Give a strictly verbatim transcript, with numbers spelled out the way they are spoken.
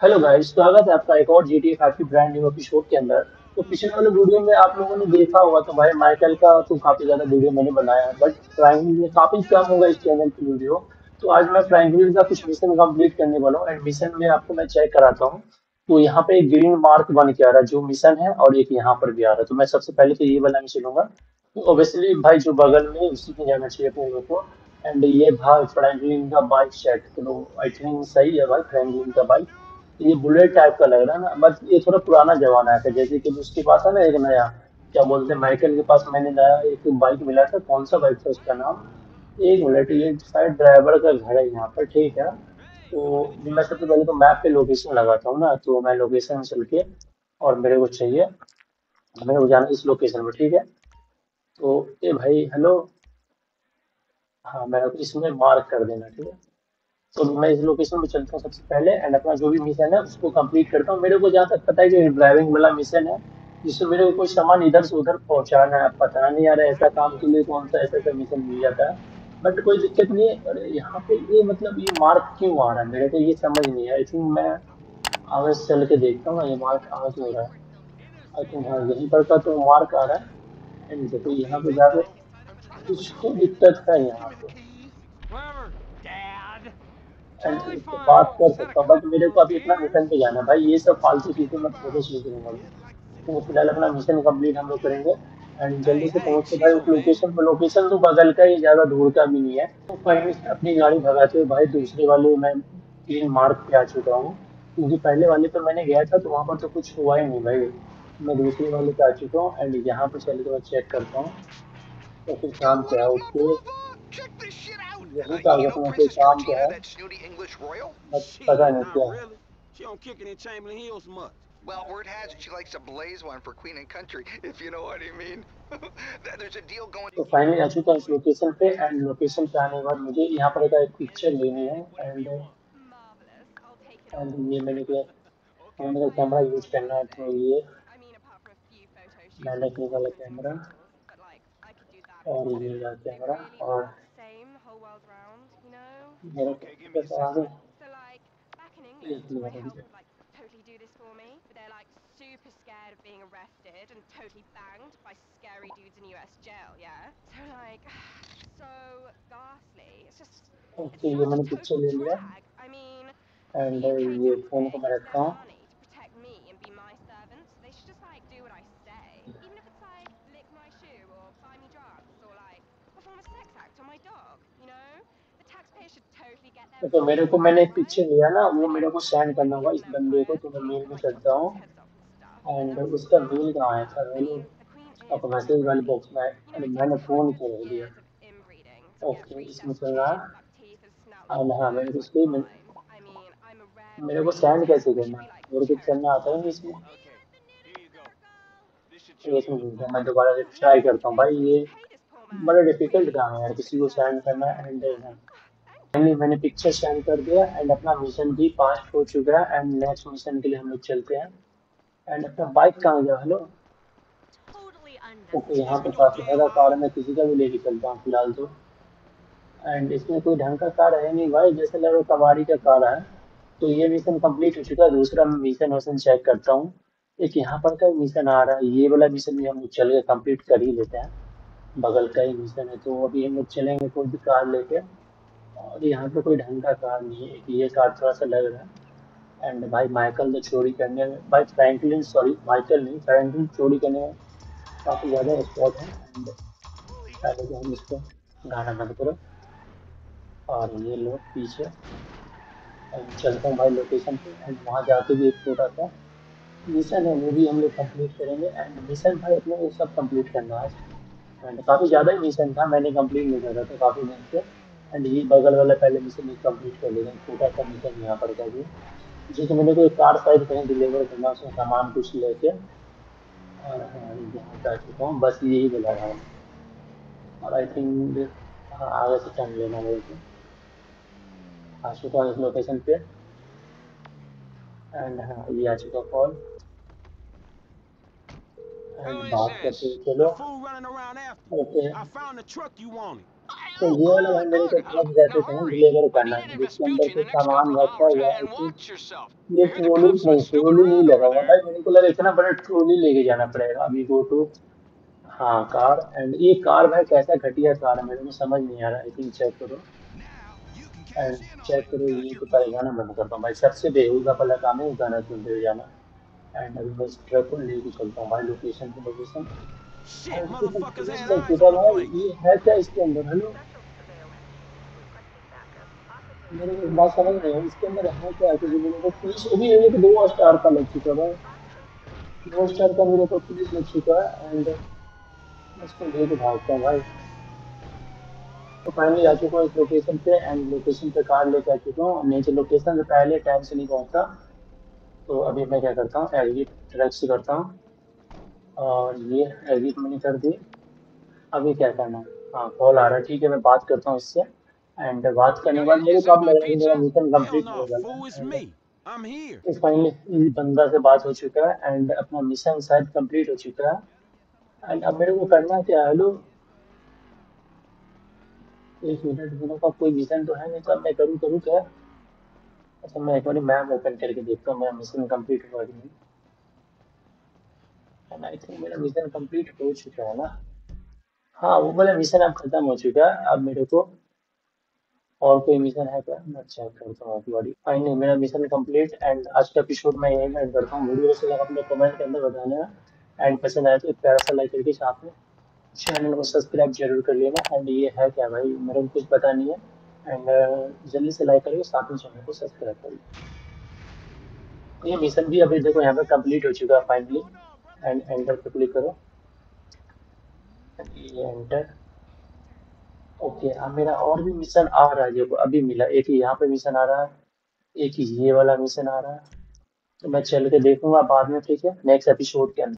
Hello guys, स्वागत है आपका एक और जी टी ए फाइव की ब्रांड न्यू एपिसोड के अंदर। तो पिछले वाले वीडियो में आप लोगों ने देखा होगा तो भाई माइकल का तो काफी ज्यादा वीडियो मैंने बनाया है, बट फ्रैंकलिन में काफी कम होगा इस चैनल की वीडियो। तो आज मैं फ्रैंकलिन का कुछ मिशन कंप्लीट करने वाला हूँ एंड मिशन में आपको मैं चेक कराता हूँ। तो यहाँ पे एक ग्रीन मार्क बन के आ रहा है जो मिशन है, और एक यहाँ पर भी आ रहा है। तो मैं सबसे पहले तो ये वाला मिशन लूंगा। तो ऑब्वियसली भाई जो बगल में उसी में जाना चाहिए अपने लोग को। एंड ये भाई फ्रैंकलिन का बाइक सेट, तो आई थिंक सही है भाई फ्रैंकलिन का बाइक। ये बुलेट टाइप का लग रहा है ना, बस ये थोड़ा पुराना जमाना है। जैसे कि उसके पास है ना एक नया, क्या बोलते हैं, माइकल के पास मैंने नया एक बाइक मिला था। कौन सा बाइक था उसका नाम? एक मिनट, ये शायद ड्राइवर का घर है यहाँ पर, ठीक है। तो मैं सबसे पहले तो मैप पे लोकेशन लगाता हूँ ना, तो मैं लोकेशन में चल के, और मेरे को चाहिए, मेरे को जाना इस लोकेशन में, ठीक है। तो ये भाई हेलो, हाँ मैं इसमें मार्क कर देना, ठीक है। तो मैं इस लोकेशन पे चलता हूँ सबसे पहले एंड अपना जो भी मिशन है उसको कंप्लीट करता हूँ। मेरे को जहाँ तक पता है कि ड्राइविंग वाला मिशन है, जिससे मेरे को कोई सामान इधर से उधर पहुंचाना है। पता नहीं यार ऐसा काम के लिए कौन सा ऐसा ऐसा मिशन मिल जाता है, बट कोई दिक्कत नहीं है। और यहाँ पे ये मतलब ये मार्क क्यों आ रहा है मेरे को ये समझ नहीं है। आई थिंक मैं आगे से चल के देखता हूँ ना, ये मार्क आगे से हो रहा है। आई थिंक हाँ यहीं पर का तो मार्क आ रहा है। एंड देखो यहाँ पे जाके कुछ तो दिक्कत है यहाँ पे। एंड उससे बात कर सकता हूँ, बट मेरे को अभी अपना मिशन पे जाना है भाई। ये सब फालतू चीजें मैं थोड़े सीख लूंगा मैं। तो फिलहाल अपना मिशन कंप्लीट हम लोग करेंगे एंड जल्दी से पहुंचते भाई उस लोकेशन पर। लोकेशन तो बगल का ही, ज्यादा दूर का भी नहीं है। तो कहीं से अपनी गाड़ी भगाते हुए भाई दूसरे वाले मैं तीन मार्क पे आ चुका हूँ। क्योंकि पहले वाले पे मैंने गया था तो वहां पर तो कुछ हुआ ही नहीं भाई। मैं दूसरे वाले पे आ चुका हूँ एंड यहाँ पे चल के मैं चेक करता हूँ तो फिर Yo, काम क्या whoa, है whoa, उसके। whoa, whoa! Check this shit out! यही Uh, का you know अपना कोई Princess काम क्या Georgina, है, that snooty English royal? But पता Shit, नहीं not क्या है। really. She don't kick it in Chamberlain Hills much. Well, word has it she likes to blaze one for Queen and Country, if you know what I mean. There's a deal going. तो finally आ चुका हूँ इस location पे and location पे आने के बाद मुझे यहाँ पर का एक पिक्चर लेनी है। And Marvelous. I'll take it and all. ये मैंने क्या Okay. फोन का I कैमरा love यूज करना है, तो photography. ये I mean, apart from a few photo shoots मैंने with क्लिक वाला dolphins on camera, Google, but like, I could do that और too. ये वाला They कैमरा, really और are the same the whole world round, you know? मेरा Okay, give me a camera तो आगे second. So like, back in एक England, ही my बार help मुझे। would like totally do this for me, but they're like super scared of being arrested and totally banged by scary dudes in U S jail, yeah? So like, so ghastly. It's just, it's okay ये such a मैंने picture total ले लिया drag. I mean, the and U K ये phone को taxpayer मैं gives रखता them हूँ। money to protect me and be my servant, so they should just like do what I say. Even if it's like lick my shoe or buy me drugs or like perform a sex act on my dog, you know? The taxpayer should totally get their तो मेरे money's को worth, मैंने एक picture right? लिया ना, वो I मेरे mean, को I don't सेंड want करना to होगा become इस an बंदे को, empire तो मैं king मेल with में like करता chopped हूँ। heads off and stuff. And That would उसका be मेल कहाँ है sir? I mail mean, the Queen आपको is मैसेज वाले lovely. बॉक्स में, You know, अरे it takes मैंने फोन hundreds of कर दिया। years of inbreeding to get okay three इसमें sets of चल रहा kids है। with like teeth as snout like and हाँ मेरे yours को like इसको mine. I mean, I'm a rare मेरे को breed. सेंड कैसे We करना should है? be like मेरे को cherished करना and आता है नहीं इसमें। stuff. Okay. Here you go. This should show एक you on the मिनट रुको, phone. मैं दोबारा से ट्राई करता हूँ भाई। Please ये pay this poor बड़ा man. डिफिकल्ट Really, काम है यार, such a किसी को service सेंड to करना। try. And Huh? Thank finally मैंने पिक्चर सेंड कर दिया एंड अपना मिशन भी पास हो चुका है। एंड नेक्स्ट मिशन के लिए हम लोग चलते हैं। एंड अपना बाइक कहाँ गया? हेलो। totally ओके यहाँ Give पे me unnecessary. your काफी damn ज्यादा कार है, eyes. मैं किसी का भी लेके चलता हूँ फिलहाल तो। एंड इसमें कोई ढंग का कार है नहीं भाई, जैसे लग रहा है कबाड़ी का कार है। तो ये मिशन कंप्लीट हो चुका है। दूसरा मैं मिशन वशन चेक करता हूँ। एक यहाँ पर का मिशन आ रहा है, ये वाला मिशन भी हम लोग चल के कंप्लीट कर ही लेते हैं। बगल का ही मिशन है, तो अभी हम लोग चलेंगे कोई भी कार लेके। और यहाँ पे कोई ढंग का कार नहीं है, एक ये कार थोड़ा सा लग रहा है। एंड भाई माइकल तो चोरी करने में, भाई फ्रैंकलिन, सॉरी माइकल नहीं, फ्रैंकलिन चोरी करने में काफी ज्यादा एक्सपर्ट है। एंड पहले तो हम इसको गाना बंद करो, और ये लोग पीछे। एंड चलता हूँ भाई लोकेशन पे एंड वहाँ जाके भी एक छोटा सा मिशन है वो भी हम लोग कंप्लीट करेंगे। एंड मिशन भाई अपने को सब कंप्लीट करना है। एंड काफी ज्यादा ही मिशन था, मैंने कंप्लीट नहीं करा था काफी दिन से। एंड ये बगल वाला पहले मिशन एक कंप्लीट कर लेते हैं, छोटा सा मिशन यहाँ पर का भी। जैसे मैंने कोई कार शायद कहीं डिलीवर करना, उसमें सामान कुछ लेके। और हाँ यहाँ पे आ चुका हूँ, बस यही मिला रहा हूँ। और आई थिंक हाँ आगे से टर्न लेना मेरे को। आ चुका हूँ इस लोकेशन पे। एंड हाँ ये आ चुका कॉल। एंड Who is बात करते this? हुए The चलो। fool running around after you. Okay I found the truck you wanted. तो ये वाला भाई मेरे को ट्रक जैसे थे ना डिलीवर करना है, जिसके अंदर कुछ सामान रखा हुआ है। आई थिंक ये ट्रोली नहीं, ट्रोली नहीं लगा हुआ भाई, मेरे को लगा इतना बड़ा ट्रोली लेके जाना पड़ेगा। अभी गो टू, हाँ कार, एंड ये कार भाई कैसा घटिया कार है मेरे को समझ नहीं आ रहा। आई थिंक चेक करो एंड चेक करो, ये तो परेशान बंद करता हूँ भाई, सबसे बेहूदा वाला काम है गाना सुनते हुए जाना। एंड अभी मैं इस ट्रक को लेके चलता हूँ भाई लोकेशन पे, लोकेशन Shit, और इसके सब motherfuckers पुलिस had चल eyes चुका on the भाई। place. ये है क्या इसके अंदर? हेलो, मेरे को एक बात समझ नहीं आई इसके अंदर है क्या, क्योंकि मेरे को पुलिस अभी एक दो स्टार का लग चुका भाई, दो स्टार का मेरे को पुलिस लग चुका है। एंड इसको लेके भागता हूँ भाई। तो फाइनली आ चुका हूँ इस लोकेशन पे, एंड लोकेशन पे कार लेके आ चुका हूँ। नीचे लोकेशन से पहले टाइम से नहीं पहुंचा, तो अभी मैं क्या करता हूँ, एग्जिट ट्रैक से करता हूँ, और ये एग्जिट मैंने कर दी। अभी क्या करना है, हाँ कॉल आ रहा है, ठीक है मैं बात करता हूँ इससे। एंड बात करने के बाद मेरे को अब My लगा कि मेरा pizza? मिशन Hell कंप्लीट हो no, गया fool, it's है। And me. I'm here. इस फाइनली इस बंदा से बात हो चुका है, एंड अपना मिशन शायद कंप्लीट हो चुका है। एंड अब मेरे को करना क्या है? हेलो, एक मिनट, मेरे का कोई मिशन तो है नहीं, तो अब मैं करूँ करूँ क्या? अच्छा मैं एक बार मैप ओपन करके देखता हूँ मेरा मिशन कंप्लीट हुआ कि नहीं। एंड आई थिंक मेरा मिशन कंप्लीट हो चुका है ना। हाँ वो वाला मिशन अब खत्म हो चुका है। अब मेरे को और कोई मिशन है क्या, मैं चेक करता हूँ आपकी बॉडी। फाइनली मेरा मिशन कंप्लीट, एंड आज का एपिसोड मैं यही एंड करता हूँ। वीडियो से लगा अपने कमेंट के अंदर बताना, एंड पसंद आया तो एक प्यारा सा लाइक करके साथ में चैनल को सब्सक्राइब जरूर कर लेना। एंड ये है क्या भाई, मेरे को कुछ पता नहीं है। एंड जल्दी से लाइक करके साथ में चैनल को सब्सक्राइब कर लो। ये मिशन भी अभी देखो यहाँ पे कंप्लीट हो चुका है फाइनली। एंड एंटर पे क्लिक करो, ये एंटर। ओके, अब मेरा और भी मिशन आ रहा है, देखो अभी मिला एक ही यहाँ पे मिशन आ रहा है, एक ही ये वाला मिशन आ रहा है। तो मैं चल के देखूंगा बाद में, ठीक है नेक्स्ट एपिसोड के अंदर।